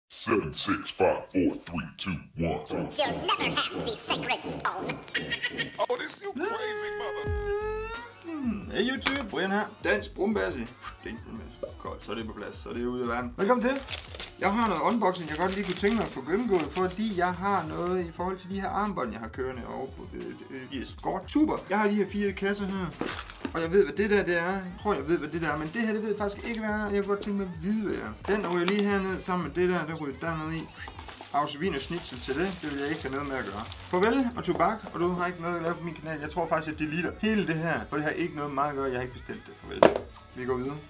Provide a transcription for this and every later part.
7, 6, 5, 4, 3, 2, 1. You'll never have the sacred stone. Oh, this you crazy mother. Hey YouTube, Brian her. Dansk brumbasse. Dansk brumbasse. Godt, så er det på plads, så er det ude af verden. Velkommen til. Jeg har noget unboxing, jeg godt lige kunne tænke mig at få gennemgået, fordi jeg har noget i forhold til de her armbånd, jeg har kørende over på Escort. Super. Jeg har de her 4 kasser her. Og jeg ved, hvad det der det er. Jeg tror, jeg ved, hvad det der er, men det her, det ved jeg faktisk ikke, hvad er. Jeg kunne godt tænke mig at vide, hvad er. Den ryger lige herned sammen med det der, der ryger dernede i. Afsvin og schnitzel til det vil jeg ikke have noget med at gøre. Farvel og tobak, og du har ikke noget at lave på min kanal. Jeg tror faktisk, at jeg deleter hele det her, for det har ikke noget meget at gøre. Jeg har ikke bestilt det. Farvel. Vi går videre.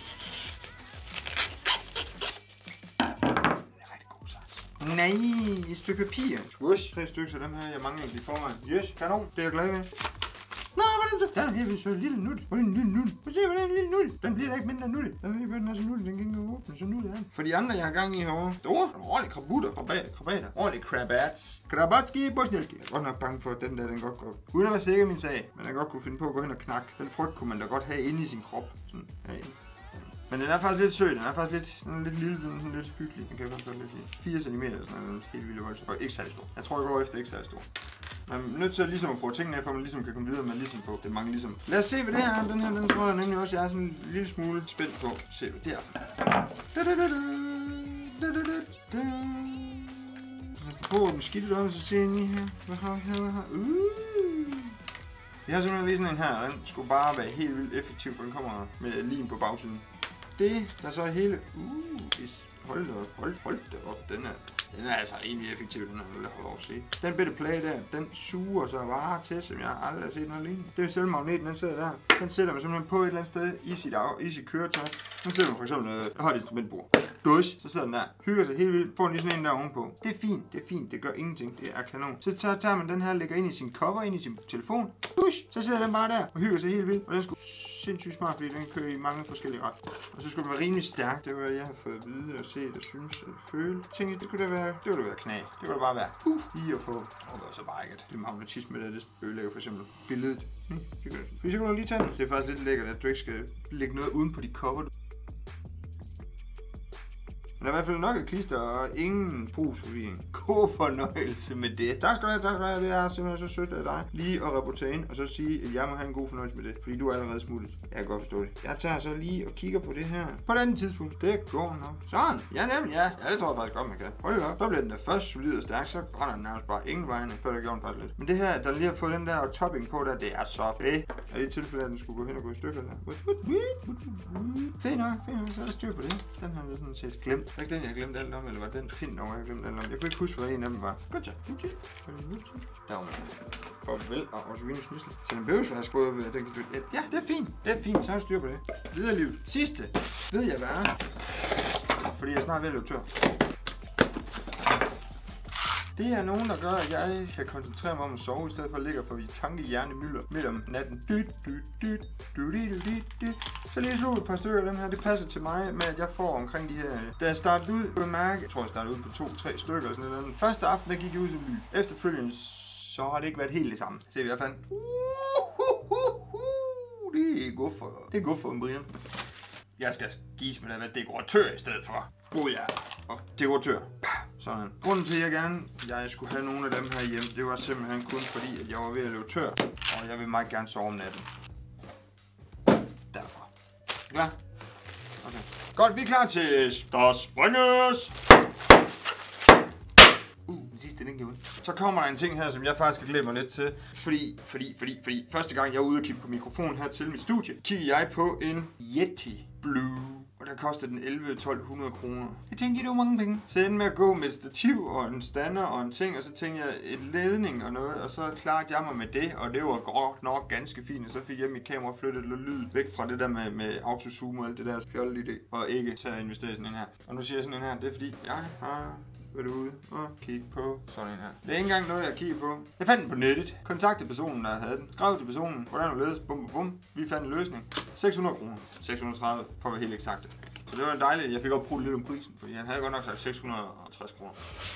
Nej, et stykke papir. Squash. 3 stykker af dem her, jeg mangler ikke i forvejen. Yes, kanon. Det er jeg glad ved. Nå, hvad er det så? Den her er så lille nut. Hvor er en lille nut? Prøv at se, hvad er en lille nut? Den bliver da ikke mindre nuttig. Den er så nuttig, den kan ikke åbne, så nuttig er den. For de andre, jeg har gang i herovre. Store, ordentlige krabutter, krabater. Ordentlige krabats. Krabatski, bosnielski. Jeg er godt nok bange for, at den der, den godt går. Uden at være sikker min sag, men jeg godt kunne finde på at gå hen og knakke. Den frygt kunne man da godt have inde i sin krop. Sådan herinde. Men den er faktisk lidt sød, den er faktisk lidt lille, sådan lidt hyggelig. Den kan godt lidt lide. 4 cm eller sådan noget, helt vildt voldsomt. Og ikke særlig stor. Jeg tror, jeg går efter ikke særlig stor. Man er nødt til at, ligesom at bruge tingene af, for man ligesom kan komme videre med ligesom på det mange ligesom. Lad os se, hvad det her er. Den her, den tror jeg nemlig også, jeg er sådan en lille smule spændt på. Se, hvad det er. Jeg skal prøve at åbne skidtet op, så ser jeg lige her. Hvad har vi her? Vi har simpelthen lige sådan en her, og den skulle bare være helt vildt effektiv, for den kommer med lim på bagsiden. Det, der så er hele... hold da op, den er altså rimelig effektiv, den her, vil jeg have lov at se. Den bitte plade der, den suger sig varer til, som jeg aldrig har set noget lignende. Det er selve magneten, den sidder der. Den sætter man simpelthen på et eller andet sted i sit køretøj. Den sætter man for eksempel noget højt instrumentbord. Så sidder den der, hygger sig helt vildt, får lige sådan en der ovenpå. Det er fint, det gør ingenting, det er kanon. Så tager man den her, lægger ind i sin cover, ind i sin telefon. Så sidder den bare der og hygger sig helt vildt. Og den skulle sindssygt smart, fordi den kører i mange forskellige retninger. Og så skulle den være rimelig stærk. Det var hvad jeg har fået at vide og set og synes og føle. Tænkte, det kunne da være knæ. Det kunne da bare være lige at få. Og det var så bare ikke det magnetisme der, det ødelægger for eksempel billedet. Fordi så kunne du lige tage den. Det er faktisk lidt lækkert, at du ikke skal lægge noget uden på de cover. Men der er i hvert fald nok et klister og ingen brugsforvirring. God fornøjelse med det. Tak skal du have. Det er simpelthen så sødt af dig. Lige at rapportere ind og så sige, at jeg må have en god fornøjelse med det. Fordi du er allerede smuttet. Jeg kan godt forstå det. Jeg tager så lige og kigger på det her. På et andet tidspunkt. Det går nok. Sådan. Ja, nemlig. Ja, det tror jeg faktisk godt, man kan. Hold op. Så bliver den der først solid og stærk. Så brænder den nærmest bare ingen vejene. Før der gjorde den faktisk lidt. Men det her, der lige har fået den der topping på der, det er så fedt. Er det i tilfælde, at den skulle gå hen og gå i stykker der? Fint nok. Så er der styr på det. Den har jeg sådan set glemt. Er ikke den, jeg glemte alt om, eller var den pind over, jeg glemte alt om? Jeg kunne ikke huske, hvad en af dem var. Godt så. Der var man. Farvel og Osvin Schnitzel. Så den behøves faktisk både ved, at den kan døde. Ja, det er fint. Så har jeg styr på det. Videre liv. Sidste. Ved jeg hvad er? Fordi jeg er snart ved at løbe tør. Det er nogen, der gør, at jeg kan koncentrere mig om at sove, i stedet for at ligge for i tankehjernemylder midt om natten. Så lige slå et par stykker af dem her. Det passer til mig med, at jeg får omkring de her... Da jeg startede ud på mærke, jeg tror jeg startede ud på 2-3 stykker eller sådan noget. Første aften, der gik jeg ud som lys. Efterfølgende, så har det ikke været helt det samme. Se, hvad jeg fandt. Det er godt for en Brian. Jeg skal gives med at være dekoratør i stedet for. Og dekoratør. Sådan. Grunden til, at jeg skulle have nogle af dem her hjemme, det var simpelthen kun fordi, at jeg var ved at løbe tør. Og jeg vil meget gerne sove om natten. Derfra. Klar? Okay. Godt, vi er klar til der springes! Den sidste, den gjorde. Så kommer der en ting her, som jeg faktisk har glædet mig lidt til. Fordi første gang jeg var ude og kigge på mikrofonen her til mit studie, kiggede jeg på en Yeti Blue. Og der kostede den 1100-1200 kroner. Jeg tænkte, det var mange penge. Så jeg endte med at gå med et stativ og en stander og en ting, og så tænkte jeg et ledning og noget, og så klarede jeg mig med det, og det var godt nok ganske fint. Og så fik jeg mit kamera flyttet lidt lyd væk fra det der med autozoom og alt det der fjollet idé, og ikke til at investere i sådan en her. Og nu siger jeg sådan en her, det er fordi, jeg har været ude og kigge på sådan en her. Det er ikke engang noget, jeg kigger på. Jeg fandt den på nettet. Kontaktede personen, der havde den. Skrev til personen, hvordan du ledes. Bum. Vi fandt en løsning. 600 kroner. 630 for at være helt eksakt. Så det var dejligt. Jeg fik også brugt lidt om prisen, fordi han havde godt nok sagt 660 kroner.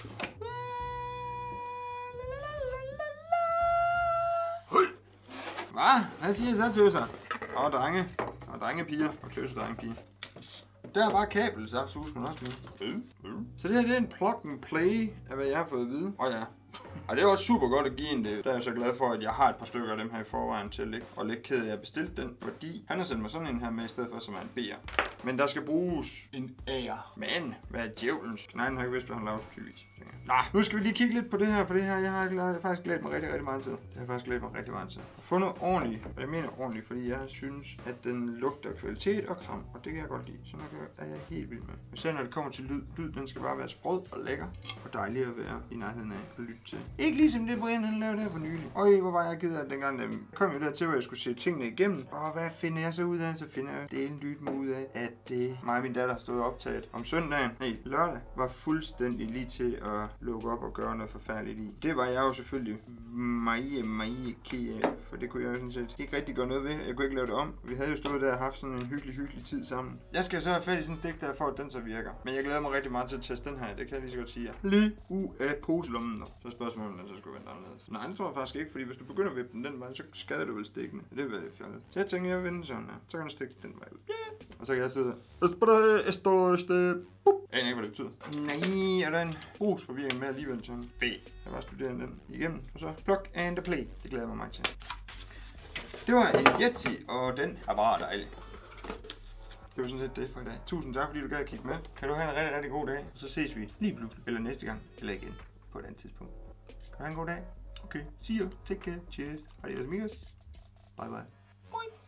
Hvad siger jeg så, tøser? Og drenge. Og drengepiger. Og tøser drengepiger. Der er bare kabel, så man også med. Så det her, det er en plug and play af, hvad jeg har fået at vide. Og ja. Og det er også super godt at give en det. Der er jeg så glad for, at jeg har et par stykker af dem her i forvejen til at ligge. Og lidt ked af, at jeg bestilte den, fordi han har sendt mig sådan en her med i stedet for, som er en B'er. Men der skal bruges en A'er. Men, hvad er djævelens? Nej, den har ikke vidst, hvad han lavede tydeligvis. Nå, nu skal vi lige kigge lidt på det her, for det her, jeg har faktisk glædet mig rigtig meget til. Det har faktisk glædet mig rigtig meget til. At få noget ordentligt, og jeg mener ordentligt, fordi jeg synes, at den lugter kvalitet og kram, og det kan jeg godt lide. Så er jeg helt vild med. Især når det kommer til lyd, den skal bare være sprød og lækker, og dejlig at være i nærheden af at lytte til. Ikke ligesom det, Brian han lavede her for nylig. Og hvor var jeg ked af dengang, der kom jo dertil, hvor jeg skulle se tingene igennem. Og hvad finder jeg så ud af? Så finder jeg delen lyt mig ud af, at mig og min datter stod optaget om søndagen. Nej, lørdag var fuldstændig lige til at lukke op og gøre noget forfærdeligt i. Det var jeg jo selvfølgelig meget ked af, for det kunne jeg jo sådan set ikke rigtig gøre noget ved. Jeg kunne ikke lave det om. Vi havde jo stået der og haft sådan en hyggelig tid sammen. Jeg skal så have fat i sådan en stik der, for at den så virker. Men jeg glæder mig rigtig meget til at teste den her. Det kan jeg lige så godt sige. Lige ud af poselommen. Så spørgsmålet, om den så skulle vente anderledes. Nej, det tror jeg faktisk ikke, fordi hvis du begynder at vippe den vej, så skader du vel stikkene. Det vil være lidt fjollet. Så jeg tænker, jeg vender sådan her. Så kan du stikke den vej ud. Og så kan jeg sidde. Jeg aner ikke, hvad det betyder. Nej, er der en brugsforvirring med alligevel sådan. Fedt. Jeg bare studerer den igennem, og så plug and play. Det glæder jeg mig meget til. Det var en Yeti, og den er bare dejlig. Det var sådan set det for i dag. Tusind tak, fordi du gad at kigge med. Kan du have en rigtig god dag, og så ses vi lige pludselig, eller næste gang, eller igen på et andet tidspunkt. Kan du have en god dag? Okay, see you, take care, cheers, adios amigos, bye bye. Boing.